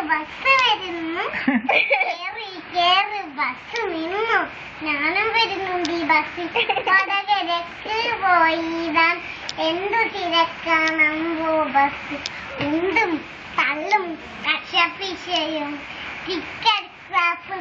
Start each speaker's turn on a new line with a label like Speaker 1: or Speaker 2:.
Speaker 1: Bus വരുന്നു. കേറി bus നിന്നു. ഞാനും വരുന്നുണ്ട് ഈ ബസ്സിൽ. വടകരക്ക് പോയിടാൻ എന്തു തിരക്കാണമ്പോ ബസ്. ഉണ്ടും തള്ളും കക്ഷപ്പിശയും ടിക്കറ്റ്